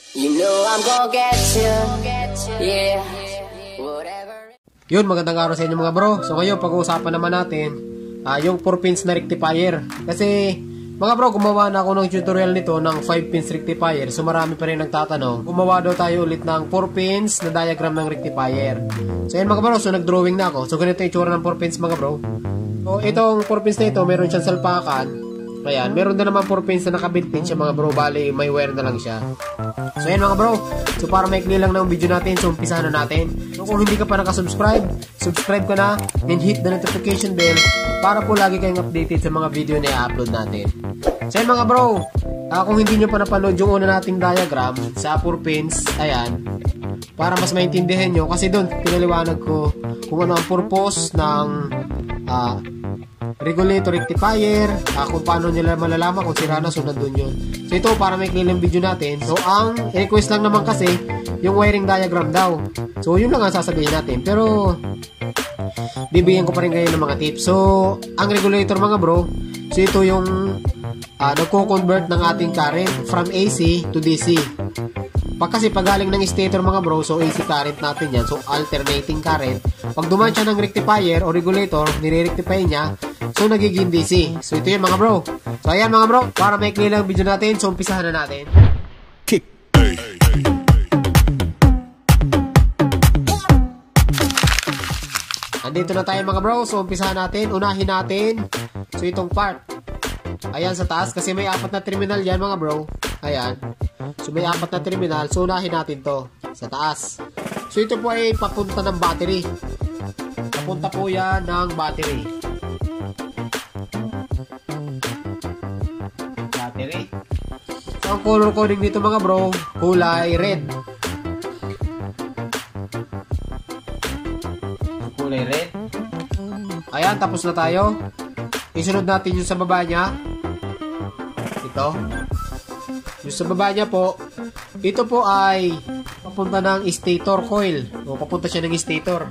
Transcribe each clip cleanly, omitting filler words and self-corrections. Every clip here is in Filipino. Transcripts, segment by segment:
You know I'm gonna get you, yeah, whatever. Yun, magandang araw sa inyo mga bro. So ngayon, pag-uusapan naman natin yung 4 pins na rectifier. Kasi mga bro, gumawa na ako ng tutorial nito ng 5 pins rectifier. So marami pa rin nagtatanong, gumawa daw tayo ulit ng 4 pins na diagram ng rectifier. So yun mga bro, so nag-drawing na ako. So ganito yung itsura ng 4 pins mga bro. So itong 4 pins na ito, meron siyang salpakan. Ayan, meron din naman 4 pins na nakabit din siya mga bro. Bali, may wire na lang siya. So yan mga bro, so para maikli lang ng video natin, so umpisahan na natin. So kung hindi ka pa nakasubscribe, subscribe ka na and hit the notification bell para po lagi kayong updated sa mga video na i-upload natin. So yan mga bro, kung hindi nyo pa napanood yung una nating diagram sa 4 pins, ayan, para mas maintindihan nyo, kasi doon pinaliwanag ko kung ano ang purpose ng regulator rectifier, kung paano nila malalaman kung sira na, so nandun yun. So ito, para may clear yung video natin. So ang request lang naman kasi yung wiring diagram daw. So yun lang ang sasabihin natin. Pero bibigyan ko pa rin kayo ng mga tips. So ang regulator mga bro, so ito yung nagko-convert ng ating current from AC to DC. Kasi pag galing ng stator mga bro, so AC current natin yan, so alternating current. Pag dumaan siya ng rectifier o regulator, nire-rectify niya, so nagiging DC. So ito yun mga bro. So ayan mga bro, para may clear lang video natin, so umpisahan na natin. Kick. Andito na tayo mga bro, so umpisahan natin. Unahin natin, so itong part. Ayan sa taas, kasi may 4 na terminal yan mga bro. Ayan. So may 4 na terminal, so unahin natin to sa taas. So ito po ay papunta ng battery. Papunta po yan ng battery. So ang color coding dito mga bro, kulay red. Kulay red. Ayan, tapos na tayo. Isunod natin yung sa baba niya. Ito. Yung sa baba niya po, ito po ay papunta ng stator coil. O, papunta siya ng stator.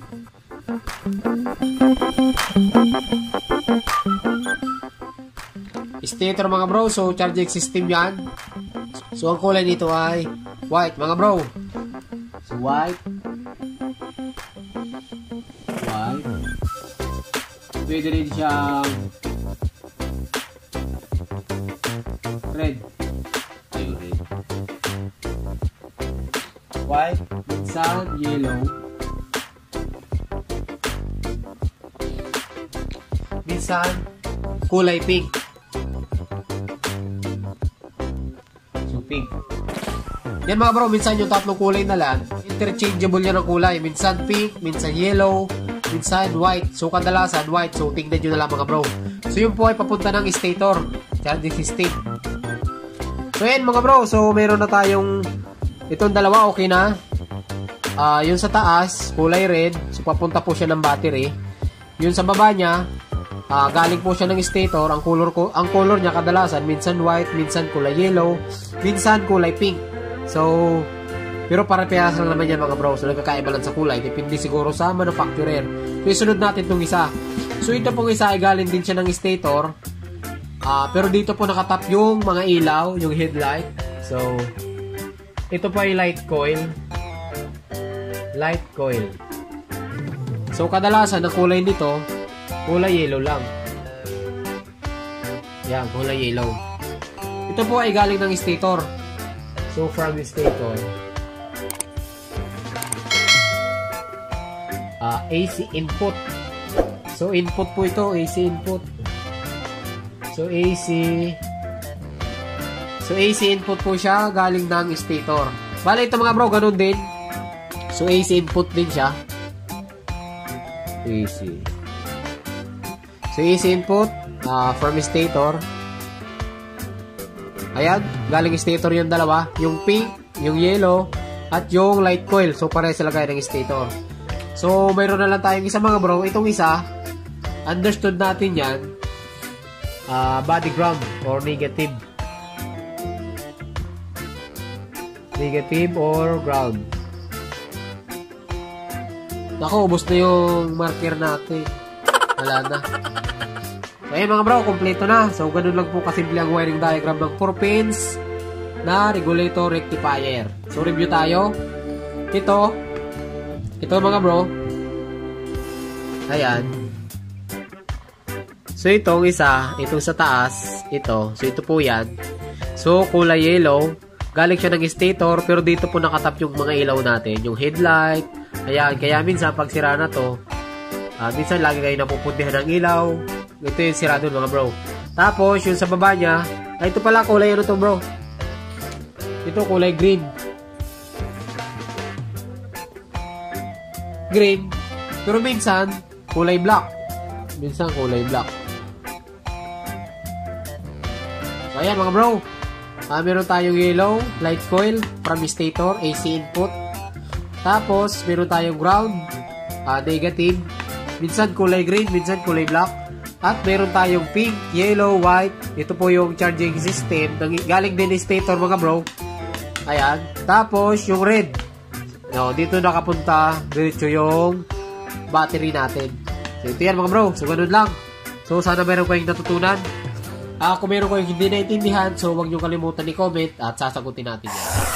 Stator mga bro, so charging system yan. So ang kulay nito ay white mga bro. So white. White. Pwede rin siyang red. Ayun, red. White, minsan yellow. Minsan kulay pink. So pink. Yan mga bro, minsan yung tatlong kulay na lang, interchangeable yan ang kulay. Minsan pink, minsan yellow, minsan white. So kadalasan white. So tingnan nyo na lang mga bro. So yun po ay papunta ng stator, charging system. So yan mga bro, so meron na tayong itong dalawa, okay na. Yun sa taas, kulay red, so papunta po siya ng battery. Yun sa baba niya, galing po siya ng stator. Ang color niya kadalasan minsan white, minsan kulay yellow, minsan kulay pink. So pero para-parehas lang naman yan mga bro. So nagkakaiba lang sa kulay, depende siguro sa manufacturer. So isunod natin itong isa. So ito pong isa ay galing din siya ng stator. Pero dito po nakatap yung mga ilaw, yung headlight. So ito po ay light coil. Light coil. So kadalasan ang kulay nito, kulay yellow lang. Yan, kulay yellow. Ito po ay galing ng stator. So from the stator, AC input. So input po ito, AC input. So AC input po siya, galing ng stator. Bale ito mga bro, ganun din. So AC input din siya. AC. So AC input from stator. Ayan, galing stator yung dalawa, yung pink, yung yellow, at yung light coil. So pareho sila gaya ng stator. So mayroon na lang tayong isa mga bro. Itong isa, understood natin yan, body ground or negative. Negative or ground. Naku, ubos na yung marker natin. Wala na. So, ayun mga bro, kompleto na. So, ganun lang po kasimple ang wiring diagram ng 4 pins na regulator rectifier. So, review tayo. Ito mga bro. Ayan. So, itong isa, itong sa taas, ito. So, ito po yan. So, kulay yellow. Galing siya ng stator, pero dito po nakatap yung mga ilaw natin. Yung headlight. Ayan. Kaya minsan, pag sira na to, minsan lagi kayo napupuntihan ng ilaw. Ito yung sira dun mga bro. Tapos, yung sa baba niya, ito pala kulay ano to bro. Ito kulay green. Green. Pero minsan, kulay black. Minsan, kulay black. So, ayan mga bro. Meron tayong yellow, light coil, from stator, AC input. Tapos, meron tayong ground, negative. Minsan kulay green, minsan kulay black. At meron tayong pink, yellow, white. Ito po yung charging system. Galing din ni stator mga bro. Ayan. Tapos, yung red. No, dito nakapunta. Diretso yung battery natin. So, ito yan mga bro. So, ganun lang. So, sana meron kayong natutunan. Kung meron kayong hindi naintindihan, so huwag nyo kalimutan i-comment at sasagutin natin yan.